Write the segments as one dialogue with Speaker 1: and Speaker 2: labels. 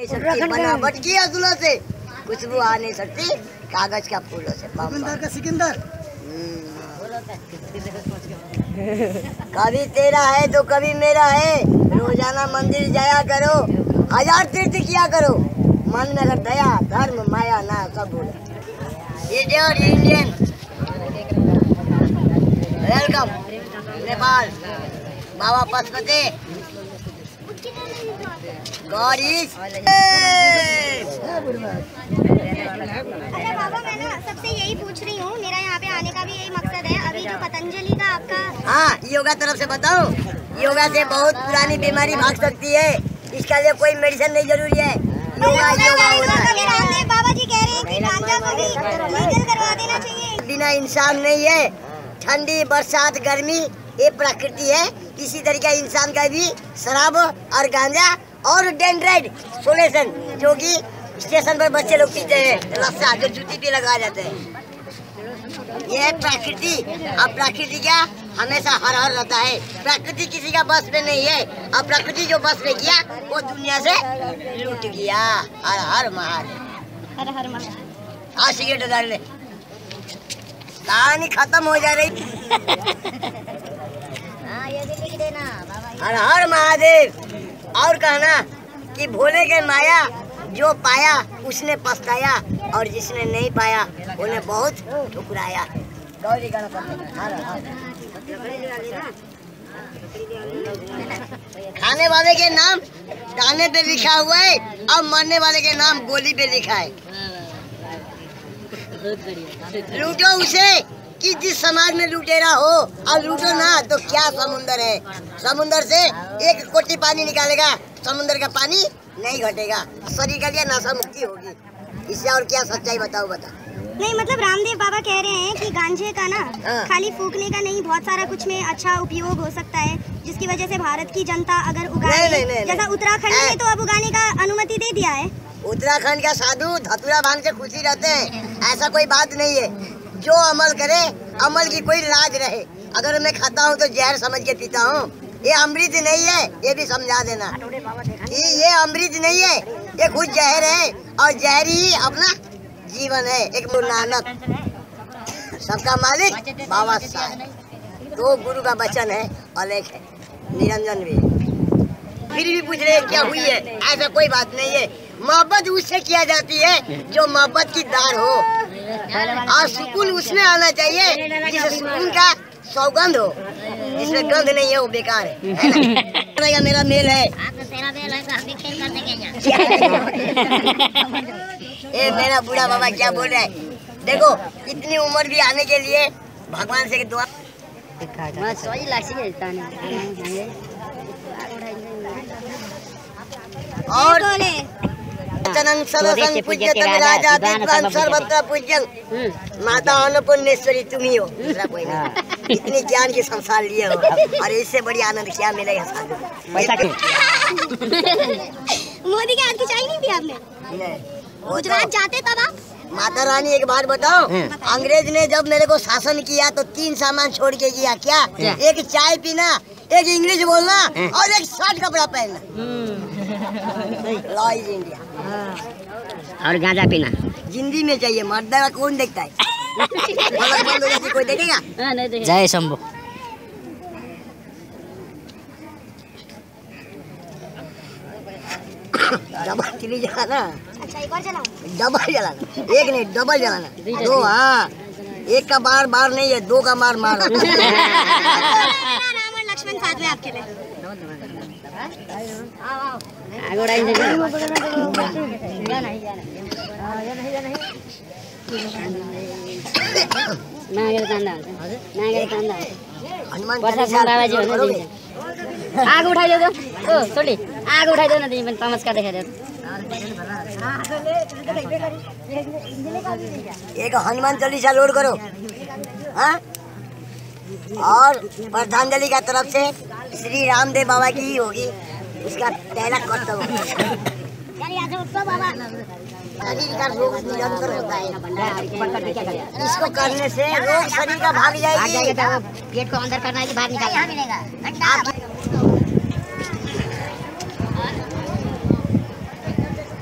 Speaker 1: बनावट की असूलों से खुशबू आ नहीं सकती कागज का फूलों से। सिकंदर का सिकंदर कभी तेरा है तो कभी मेरा है। रोजाना मंदिर जाया करो, 1000 तीर्थ किया करो। मन में अगर दया धर्म माया ना सब भूलो। इंडियन वेलकम नेपाल बाबा पशुपति गॉड इज।
Speaker 2: अच्छा बाबा, मैं ना सबसे यही पूछ रही हूँ, मेरा यहाँ पे आने का भी यही मकसद है। अभी जो पतंजलि का आपका
Speaker 1: हाँ योगा तरफ से बताओ, योगा से बहुत पुरानी बीमारी भाग सकती है। इसका लिए कोई मेडिसिन नहीं जरूरी है। योगा योगा होता है।
Speaker 2: रामदेव बाबा जी कह रहे हैं कि गांजा को भी लीगल करवा देना चाहिए।
Speaker 1: बिना इंसान नहीं है। ठंडी बरसात गर्मी ये प्रकृति है। किसी तरीके इंसान का भी शराब और गांजा और डेंड्राइड सोल्यूशन जो कि स्टेशन पर बच्चे लोग पीते हैं, रस्सा जो जूती पे लगा जाते हैं, ये है प्रकृति। अब प्रकृति क्या हमेशा हर हर रहता है। प्रकृति किसी का बस में नहीं है। अब प्रकृति जो बस में किया वो दुनिया से लूट गया। हर हर महादेव,
Speaker 2: हर हर महादेव।
Speaker 1: हाँ सिगरेट डाल ले, कहानी खत्म हो जा रही।
Speaker 2: ये भी लिख देना बाबा।
Speaker 1: हर हर महादेव। और कहना कि भोले के माया जो पाया उसने पछताया और जिसने नहीं पाया उन्हें बहुत ठुकराया। गौरी गणपति हर हर। खाने वाले के नाम दाने पे लिखा हुआ है और मरने वाले के नाम गोली पे लिखा है। लूटो उसे कि जिस समाज में लुटेरा हो, और लूटो ना तो क्या समुंदर है। समुंदर से 1 कोटी पानी निकालेगा, समुंदर का पानी नहीं घटेगा। शरीर के लिए नशा मुक्ति होगी। इससे और क्या सच्चाई बताओ बता।
Speaker 2: नहीं मतलब रामदेव बाबा कह रहे हैं कि गांजे का ना खाली फूकने का नहीं, बहुत सारा कुछ में अच्छा उपयोग हो सकता है, जिसकी वजह से भारत की जनता अगर उगाए, जैसा उत्तराखंड में तो अब उगाने का अनुमति दे दिया है।
Speaker 1: उत्तराखंड का साधु धतूरा भांग से खुशी रहते हैं, ऐसा कोई बात नहीं है। जो अमल करे अमल की कोई लाज रहे। अगर मैं खाता हूँ तो जहर समझ के पीता हूँ। ये अमृत नहीं है, ये भी समझा देना। ये अमृत नहीं है, ये खुद जहर है और जहर ही अपना जीवन है। एक नानक सबका मालिक बाबा साहब। तो गुरु का वचन है, अलेख है, निरंजन भी। फिर भी पूछ रहे क्या हुई है, ऐसा कोई बात नहीं है। मोहब्बत उससे किया जाती है जो मोहब्बत की दार हो, और सुकून उसमें आना चाहिए जिसे सुकून का सौगंध हो। जिसमें गंध नहीं है वो बेकार है। मेरा मेल है। ए मेरा बूढ़ा बाबा क्या बोल रहा है। देखो इतनी उम्र भी आने के लिए भगवान से दुआ। और राजा विद्वान सर्वत्र पूज्यं माता अन्नपूर्णेश्वरी तुम ही हो। इतनी ज्ञान की संसार लिए हो और इससे बड़ी आनंद क्या मिलेगा।
Speaker 2: मोदी के हाथ की चाय नहीं थी आपने? गुजरात जाते तब आप?
Speaker 1: माता रानी एक बात बताओ, अंग्रेज ने जब मेरे को शासन किया तो 3 सामान छोड़ के किया। क्या? एक चाय पीना, एक इंग्लिश बोलना और एक शर्ट कपड़ा पहनना। Law is India.
Speaker 3: और गांजा पीना
Speaker 1: जिंदगी में चाहिए। मर्दा कौन देखता है? कोई देखेगा?
Speaker 3: जय शंभू।
Speaker 1: डबल चिली जलाना।
Speaker 2: अच्छा एक और जलाऊं?
Speaker 1: डबल जलाना, एक नहीं डबल जलाना। 2 हाँ, एक का बार बार नहीं है, 2 का मार मार।
Speaker 2: राम और लक्ष्मण साथ में आपके लिए।
Speaker 3: आग उठाई दो छोटी, आग उठाई दो ना, तमस्का देखा दो।
Speaker 1: एक हनुमान चालीसा लोड करो। हाँ? और श्रद्धांजलि का तरफ से श्री रामदेव बाबा की ही होगी। उसका पहला कर्तव्य शरीर का रोग निरंतर होता है। इसको करने से रोग शरीर का भाग जाएगी।
Speaker 3: पेट को अंदर करना है कि बाहर निकालना?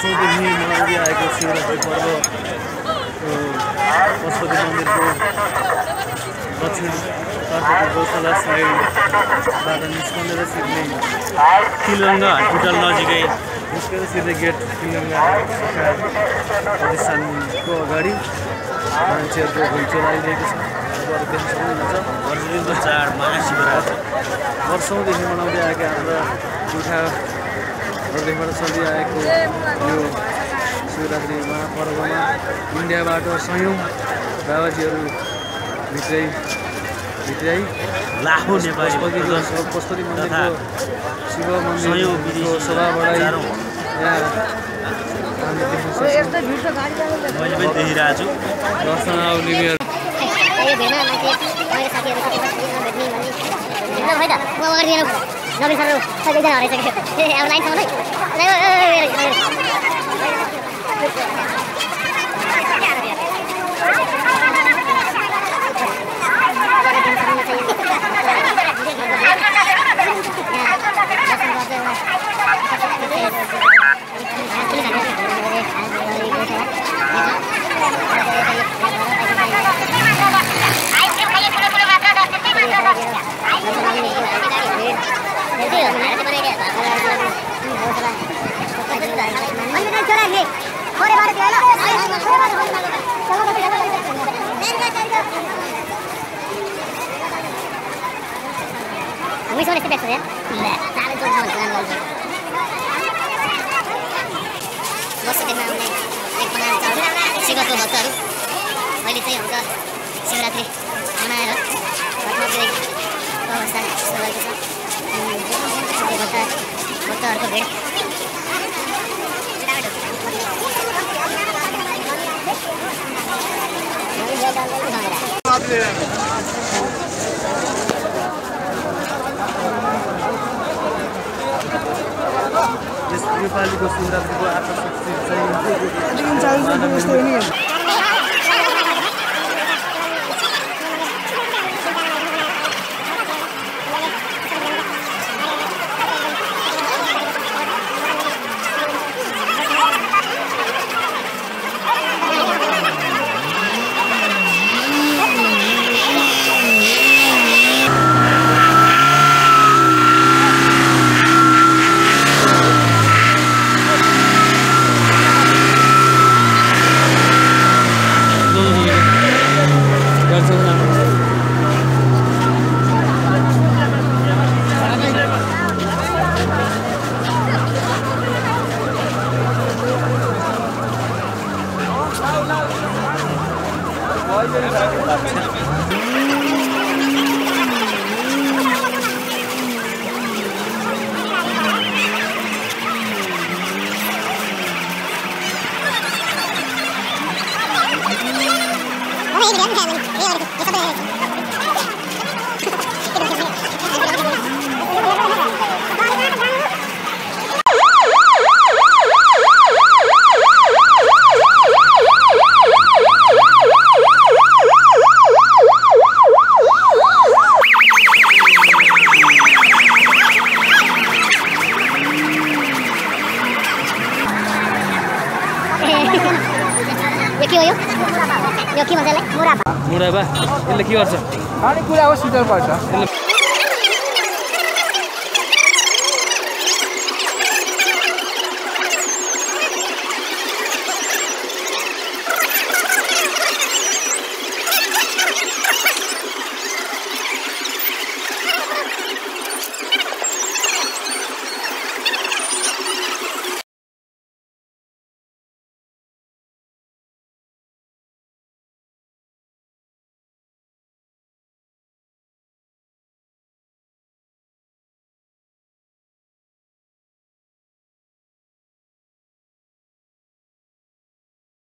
Speaker 4: वर्षौंदेखि मनाउँदै आएको शिवरात्रि पर्व पशुपति मन्दिरको दक्षिणतर्फको गौशाला साइडबाट निस्कँदै सिक्ने तिलगङ्गा हस्पिटल नजिकै निस्केर सिधै गेट तिलगङ्गा शाखा प्रतिष्ठानको अगाडि मान्छेहरूको घुइँचो लागिरहेको छ। तपाईँहरू देख्न सक्नुहुन्छ अर्जुनको चाड महाशिवरात्रि वर्षौँदेखि मनाउँदै आएका हाम्रा पुर्खाहरूदेखिबाट चलिआएको यो शिवरात्रि महापर्वमा इन्डियाबाट सयौँ बाबाजीहरू भित्रै लाखौँ नेपाली पशुपति मन्दिरको शिव मन्दिरको शोभाबाट यहाँ हामी देख्न सक्छौँ। मैले पनि देखिरहेको छु दर्शनावलीहरू शिवको भक्तहरू अहिले चाहिँ हुन्छ शिवरात्रि मनाएर अवस्था भइरहेको छ। भक्तहरूको भिड यस नेपालीको शिवरात्रिको आकर्षक चाहिँ मुराबा यसले के गर्छ? खानेकुरा हो, शीतल पर्छ।